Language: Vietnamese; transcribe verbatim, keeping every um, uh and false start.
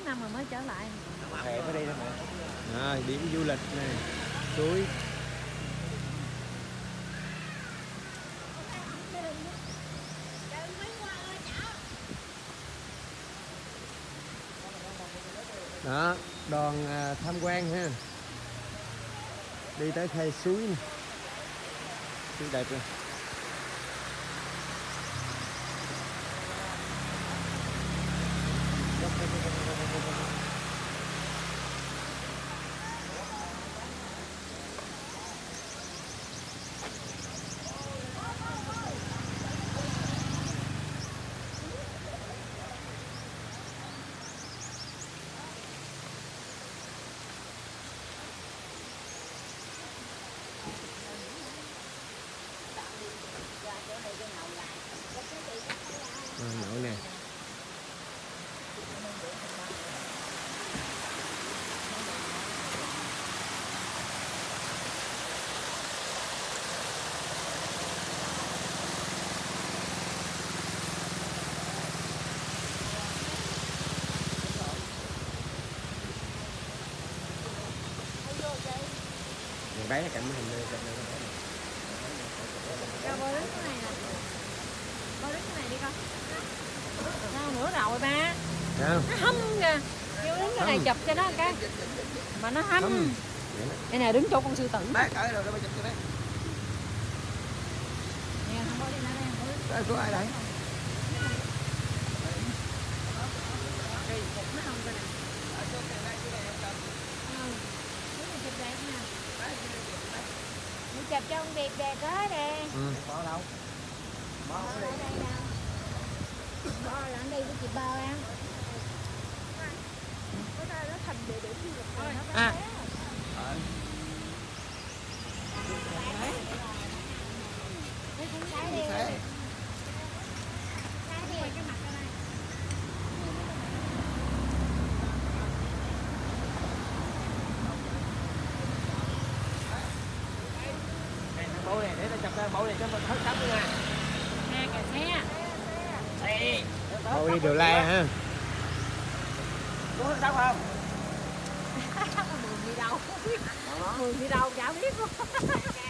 năm rồi mới trở lại. Hè mới đi thôi mà. À, điểm du lịch nè, suối. Đó, đoàn à, tham quan ha. Đi tới khe suối nè. Suối đẹp rồi. À, nổi nè. Người bé cạnh hình này, cạnh này. Ra bơi đứng cái này nè. Bơi đứng cái này đi con. Sao nữa rồi ba. Sao? Nó hâm kìa. Kêu đứng cái này chụp cho nó cái. Mà nó hâm. hâm. Cái này đứng chỗ con sư tử. Bác ở đâu đó chụp cho đấy. Nè không có đi nữa đây. Có ai đây? Nó hâm coi nè. Ừ. Cái này chụp đẹp nè. Đi chụp cho con đẹp đẹp đó nè. Ừ. Có đâu? Bò ở đây đâu? Bò là anh đi với chị Bò em. Cái đây nó thành địa điểm du lịch rồi nó À. Cái cũng trái đi. Trái đi cái mặt ở đây. Bố này để ta chụp bố này cho mình hết sắp luôn nha. Xe kìa xe. Xe. Bố đi đường lai ha. Có hết sắp không? Mường đi đâu? Mường đi đâu chả biết luôn.